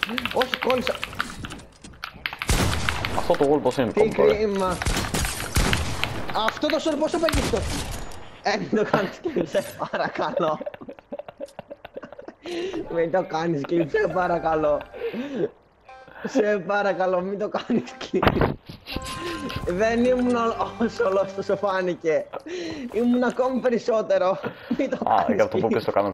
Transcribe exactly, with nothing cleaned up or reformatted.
Όχι, κόλλησα. Αυτό το γολ πώς είναι Τι κρίμα. Αυτό το σορ πόσο παίρνει αυτό. Ε, μην το κάνεις κλειπ, σε παρακαλώ. Μην το κάνεις κλειπ, σε παρακαλώ. Σε παρακαλώ, μην το κάνεις κλειπ. Δεν ήμουν όσο όσο φάνηκε. Ήμουν ακόμη περισσότερο. Μην το κάνεις κλειπ. Α, για αυτό που πες το κάνω.